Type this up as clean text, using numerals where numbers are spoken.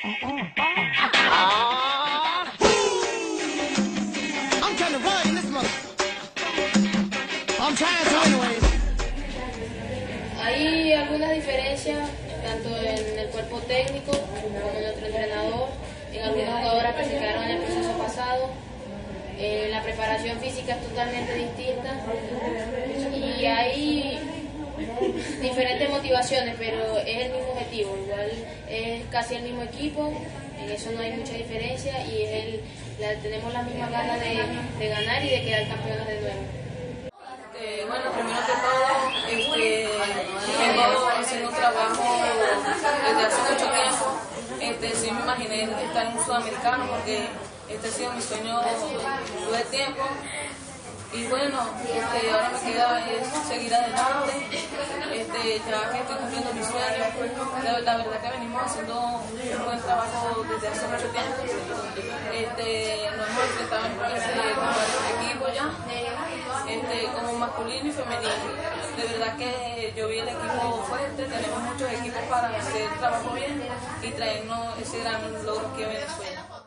I'm trying to run this mother. I'm trying to anyway. Hay algunas diferencias, tanto en el cuerpo técnico como en nuestro entrenador, en algunas jugadoras que se quedaron en el proceso pasado. La preparación física es totalmente distinta y hay diferentes motivaciones, pero es el mismo objetivo, igual es casi el mismo equipo, en eso no hay mucha diferencia y tenemos las mismas ganas de ganar y de quedar campeones de nuevo. Bueno, primero que todo, vengo haciendo un trabajo desde hace mucho tiempo. Sí me imaginé estar en un sudamericano porque este ha sido mi sueño todo el tiempo. Y bueno, ahora me queda seguir adelante, ya que estoy cumpliendo mis sueños. La verdad que venimos haciendo un buen trabajo desde hace mucho tiempo. Nos hemos enfrentado en varios equipos ya, como masculino y femenino. De verdad que yo vi el equipo fuerte, tenemos muchos equipos para hacer el trabajo bien y traernos ese gran logro aquí a Venezuela.